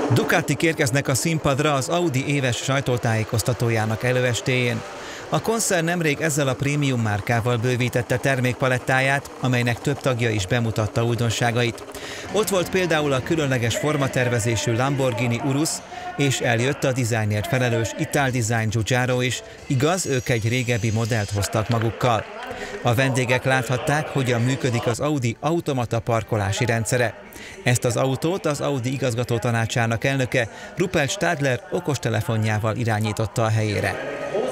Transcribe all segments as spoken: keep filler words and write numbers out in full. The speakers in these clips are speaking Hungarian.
Ducatik érkeznek a színpadra az Audi éves sajtótájékoztatójának előestéjén. A koncern nemrég ezzel a prémium márkával bővítette termékpalettáját, amelynek több tagja is bemutatta újdonságait. Ott volt például a különleges formatervezésű Lamborghini Urus, és eljött a dizájnért felelős Italdesign Giugiaro is, igaz, ők egy régebbi modellt hoztak magukkal. A vendégek láthatták, hogyan működik az Audi automata parkolási rendszere. Ezt az autót az Audi igazgatótanácsának elnöke Rupert Stadler okostelefonjával irányította a helyére.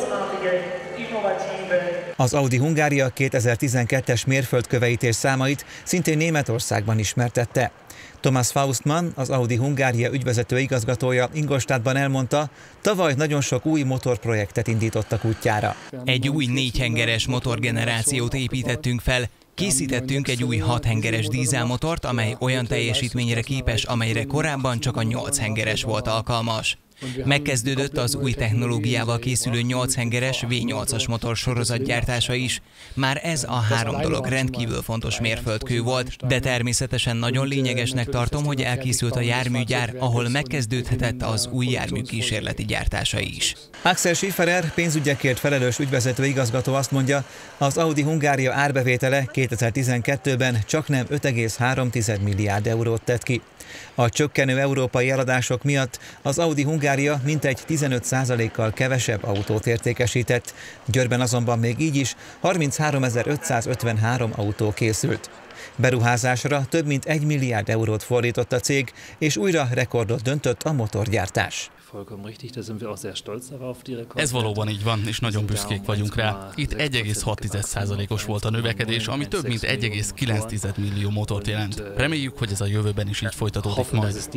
Az Audi Hungária kétezer-tizenkettes mérföldköveit és számait szintén Németországban ismertette. Thomas Faustmann, az Audi Hungária ügyvezető igazgatója Ingolstadtban elmondta, tavaly nagyon sok új motorprojektet indítottak útjára. Egy új négyhengeres motorgenerációt építettünk fel, készítettünk egy új hathengeres dízelmotort, amely olyan teljesítményre képes, amelyre korábban csak a nyolchengeres volt alkalmas. Megkezdődött az új technológiával készülő nyolchengeres vé nyolcas motor sorozatgyártása is. Már ez a három dolog rendkívül fontos mérföldkő volt, de természetesen nagyon lényegesnek tartom, hogy elkészült a járműgyár, ahol megkezdődhetett az új jármű kísérleti gyártása is. Axel Schifferer, pénzügyekért felelős ügyvezető igazgató azt mondja, az Audi Hungária árbevétele kétezer-tizenkettőben csaknem öt egész három milliárd eurót tett ki. A csökkenő európai eladások miatt az Audi Hungária mintegy tizenöt százalékkal kevesebb autót értékesített, Győrben azonban még így is harmincháromezer-ötszázötvenhárom autó készült. Beruházásra több mint egy milliárd eurót fordított a cég, és újra rekordot döntött a motorgyártás. Ez valóban így van, és nagyon büszkék vagyunk rá. Itt egy egész hat százalékos volt a növekedés, ami több mint egy egész kilenc millió motort jelent. Reméljük, hogy ez a jövőben is így folytatódik majd.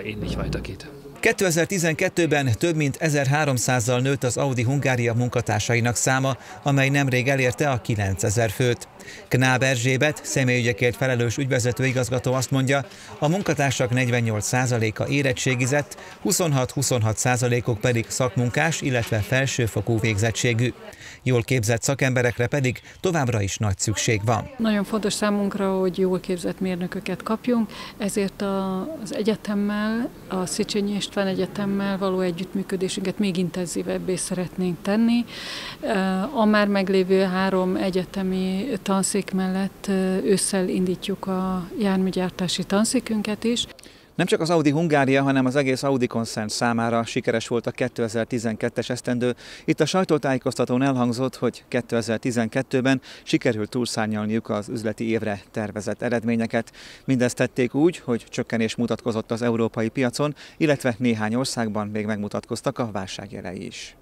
kétezer-tizenkettőben több mint ezerháromszázzal nőtt az Audi Hungária munkatársainak száma, amely nemrég elérte a kilencezer főt. Knáb Erzsébet, személyügyekért felelős ügyvezető igazgató azt mondja, a munkatársak negyvennyolc százaléka érettségizett, huszonhat-huszonhat százalékuk pedig szakmunkás, illetve felsőfokú végzettségű. Jól képzett szakemberekre pedig továbbra is nagy szükség van. Nagyon fontos számunkra, hogy jól képzett mérnököket kapjunk, ezért az egyetemmel, a Széchenyi István Egyetemmel való együttműködésünket még intenzívebbé szeretnénk tenni. A már meglévő három egyetemi tanszék mellett ősszel indítjuk a járműgyártási tanszékünket is. Nem csak az Audi Hungária, hanem az egész Audi koncern számára sikeres volt a kétezer-tizenkettes esztendő. Itt a sajtótájékoztatón elhangzott, hogy kétezer-tizenkettőben sikerült túlszárnyalniuk az üzleti évre tervezett eredményeket. Mindezt tették úgy, hogy csökkenés mutatkozott az európai piacon, illetve néhány országban még megmutatkoztak a válság jelei is.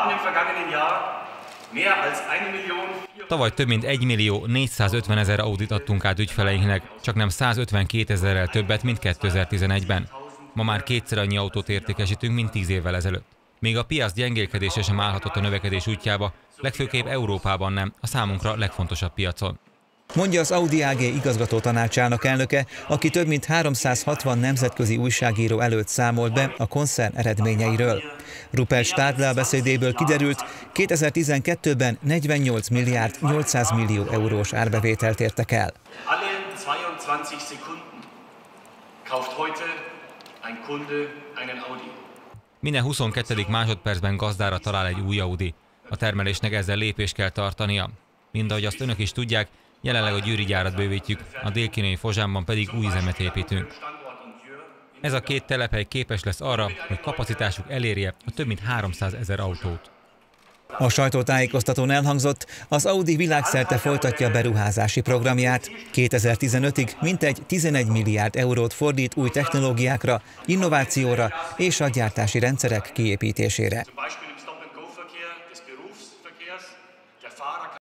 Tavaly több mint egy millió négyszázötven ezer Audit adtunk át ügyfeleinknek, csak nem százötvenkét-ezerrel többet, mint kétezer-tizenegyben. Ma már kétszer annyi autót értékesítünk, mint tíz évvel ezelőtt. Még a piac gyengélkedése sem állhatott a növekedés útjába, legfőképp Európában nem, a számunkra legfontosabb piacon. Mondja az Audi á gé igazgató tanácsának elnöke, aki több mint háromszázhatvan nemzetközi újságíró előtt számolt be a koncern eredményeiről. Rupert Stadler beszédéből kiderült, kétezer-tizenkettőben negyvennyolc milliárd nyolcszáz millió eurós árbevételt értek el. Minden huszonkettedik másodpercben gazdára talál egy új Audi. A termelésnek ezzel lépést kell tartania. Mind ahogy azt önök is tudják, jelenleg a győri gyárat bővítjük, a dél-kínai Fozsánban pedig új üzemet építünk. Ez a két telephely képes lesz arra, hogy kapacitásuk elérje a több mint háromszázezer autót. A sajtótájékoztatón elhangzott, az Audi világszerte folytatja beruházási programját. kétezer-tizenötig mintegy tizenegy milliárd eurót fordít új technológiákra, innovációra és a gyártási rendszerek kiépítésére.